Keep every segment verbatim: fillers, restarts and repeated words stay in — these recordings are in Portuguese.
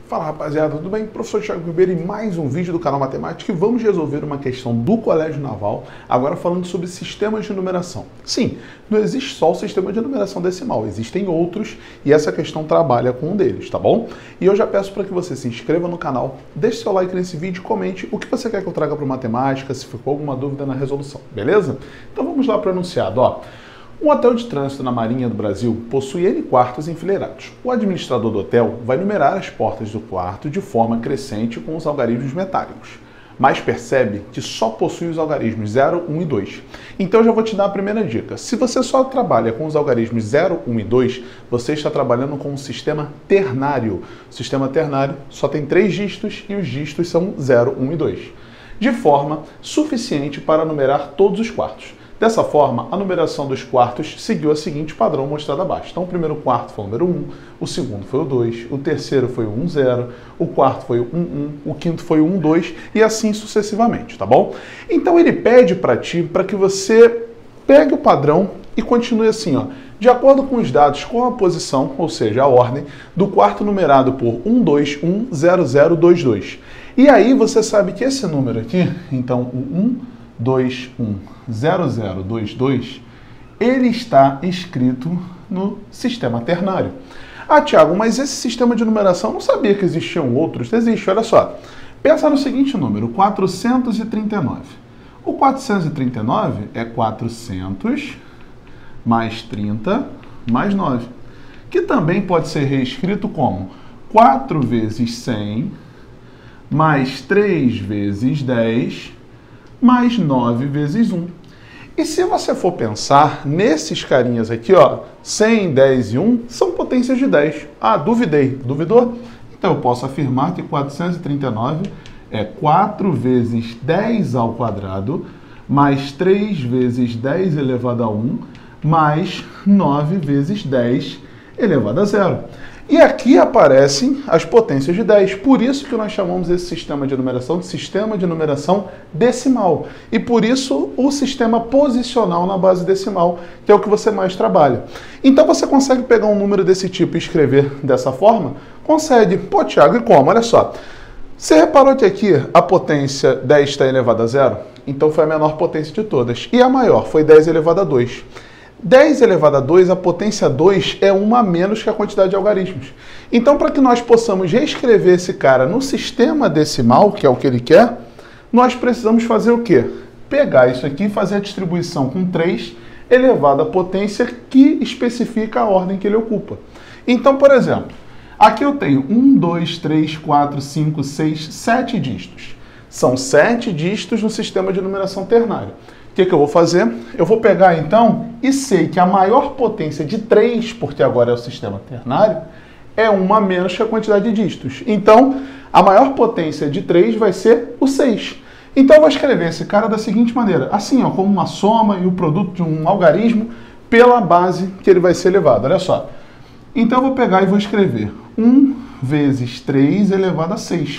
Fala rapaziada, tudo bem? Professor Thiago Ribeiro em mais um vídeo do canal Matemática e vamos resolver uma questão do Colégio Naval, agora falando sobre sistemas de numeração. Sim, não existe só o sistema de numeração decimal, existem outros e essa questão trabalha com um deles, tá bom? E eu já peço para que você se inscreva no canal, deixe seu like nesse vídeo e comente o que você quer que eu traga para Matemática, se ficou alguma dúvida na resolução, beleza? Então vamos lá para o enunciado, ó. Um hotel de trânsito na Marinha do Brasil possui N quartos enfileirados. O administrador do hotel vai numerar as portas do quarto de forma crescente com os algarismos metálicos, mas percebe que só possui os algarismos zero, um e dois. Então eu já vou te dar a primeira dica. Se você só trabalha com os algarismos zero, um e dois, você está trabalhando com um sistema ternário. O sistema ternário só tem três dígitos e os dígitos são zero, um e dois, de forma suficiente para numerar todos os quartos. Dessa forma, a numeração dos quartos seguiu o seguinte padrão mostrado abaixo. Então, o primeiro quarto foi o número um, o segundo foi o dois, o terceiro foi o um, zero, o quarto foi o um, um, o quinto foi o um, dois e assim sucessivamente, tá bom? Então, ele pede para ti para que você pegue o padrão e continue assim, ó. De acordo com os dados com a posição, ou seja, a ordem, do quarto numerado por um, dois, um, zero, zero, dois, dois. E aí você sabe que esse número aqui, então o um, dois, um, zero, zero, dois, dois, ele está escrito no sistema ternário. Ah, Thiago, mas esse sistema de numeração, não sabia que existiam outros. Existe, olha só. Pensa no seguinte número, quatrocentos e trinta e nove. O quatrocentos e trinta e nove é quatrocentos mais trinta mais nove, que também pode ser reescrito como quatro vezes cem mais três vezes dez mais nove vezes um. E se você for pensar nesses carinhas aqui, ó, cem, dez e um são potências de dez. Ah, duvidei. Duvidou? Então eu posso afirmar que quatrocentos e trinta e nove é quatro vezes dez ao quadrado mais três vezes dez elevado a um mais nove vezes dez elevado a zero. E aqui aparecem as potências de dez, por isso que nós chamamos esse sistema de numeração de sistema de numeração decimal. E por isso o sistema posicional na base decimal, que é o que você mais trabalha. Então você consegue pegar um número desse tipo e escrever dessa forma? Consegue. Pô, Thiago, e como? Olha só. Você reparou que aqui a potência dez está elevada a zero? Então foi a menor potência de todas. E a maior foi dez elevado a dois. dez elevado a dois, a potência dois é uma a menos que a quantidade de algarismos. Então, para que nós possamos reescrever esse cara no sistema decimal, que é o que ele quer, nós precisamos fazer o quê? Pegar isso aqui e fazer a distribuição com três elevado à potência que especifica a ordem que ele ocupa. Então, por exemplo, aqui eu tenho um, dois, três, quatro, cinco, seis, sete dígitos. São sete dígitos no sistema de numeração ternário. O que, que eu vou fazer? Eu vou pegar, então, e sei que a maior potência de três, porque agora é o sistema ternário, é uma menos que a quantidade de dígitos. Então, a maior potência de três vai ser o seis. Então, eu vou escrever esse cara da seguinte maneira, assim, ó, como uma soma e o produto de um algarismo pela base que ele vai ser elevado. Olha só. Então, eu vou pegar e vou escrever um vezes três elevado a seis,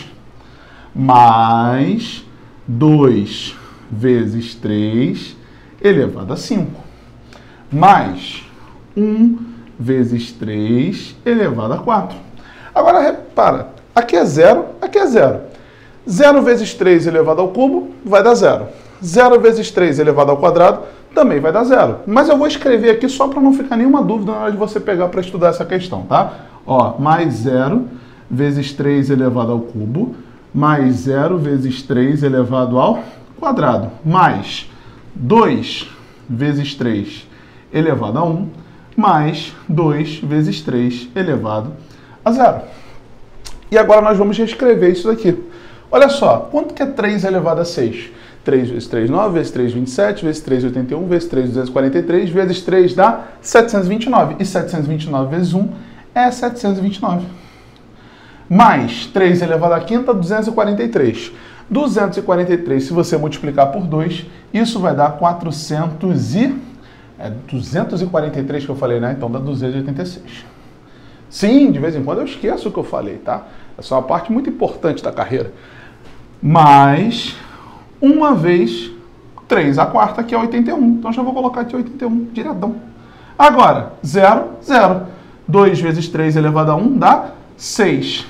mais dois vezes três elevado a cinco, mais um vezes três elevado a quatro. Agora, repara, aqui é zero, aqui é zero. zero vezes três elevado ao cubo vai dar zero. zero vezes três elevado ao quadrado também vai dar zero. Mas eu vou escrever aqui só para não ficar nenhuma dúvida na hora de você pegar para estudar essa questão, tá? Ó, mais zero vezes três elevado ao cubo, mais zero vezes três elevado ao quadrado, mais dois vezes três elevado a um, mais dois vezes três elevado a zero. E agora nós vamos reescrever isso daqui. Olha só, quanto que é três elevado a seis? três vezes três, nove, vezes três, vinte e sete, vezes três, oitenta e um, vezes três, duzentos e quarenta e três, vezes três dá setecentos e vinte e nove. E setecentos e vinte e nove vezes um é setecentos e vinte e nove. Mais três elevado à quinta, duzentos e quarenta e três. duzentos e quarenta e três, se você multiplicar por dois, isso vai dar quatrocentos e... É duzentos e quarenta e três que eu falei, né? Então dá duzentos e oitenta e seis. Sim, de vez em quando eu esqueço o que eu falei, tá? Essa é uma parte muito importante da carreira. Mais uma vez três a quarta, que é oitenta e um. Então já vou colocar aqui oitenta e um, diretão. Agora, zero, zero. dois vezes três elevado a um dá seis.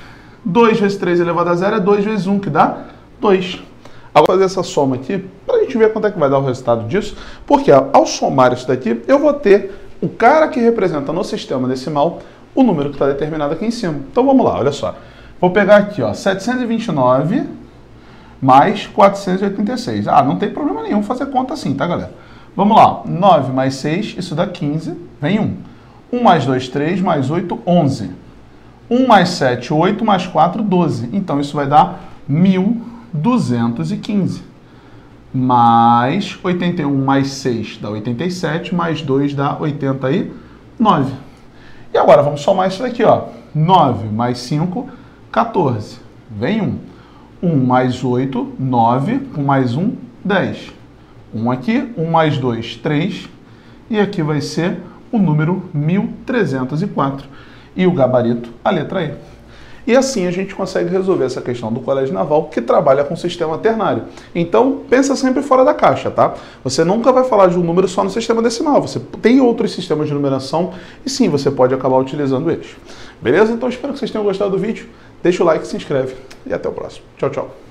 dois vezes três elevado a zero é dois vezes um, que dá dois. Agora, vou fazer essa soma aqui, para a gente ver quanto é que vai dar o resultado disso, porque ao somar isso daqui, eu vou ter o cara que representa no sistema decimal o número que está determinado aqui em cima. Então vamos lá, olha só. Vou pegar aqui, ó, setecentos e vinte e nove mais quatrocentos e oitenta e seis. Ah, não tem problema nenhum fazer conta assim, tá, galera? Vamos lá, nove mais seis, isso dá quinze, vem um. um mais dois, três, mais oito, onze. um mais sete, oito, mais quatro, doze. Então isso vai dar mil duzentos e quinze. Mais oitenta e um mais seis dá oitenta e sete, mais dois dá oitenta e nove. E agora vamos somar isso daqui, ó. nove mais cinco, quatorze. Vem um. um mais oito, nove. um mais um, dez. um aqui, um mais dois, três. E aqui vai ser o número mil trezentos e quatro. E o gabarito, a letra E. E assim a gente consegue resolver essa questão do Colégio Naval, que trabalha com sistema ternário. Então, pensa sempre fora da caixa, tá? Você nunca vai falar de um número só no sistema decimal. Você tem outros sistemas de numeração e sim, você pode acabar utilizando eles. Beleza? Então, espero que vocês tenham gostado do vídeo. Deixa o like, se inscreve e até o próximo. Tchau, tchau.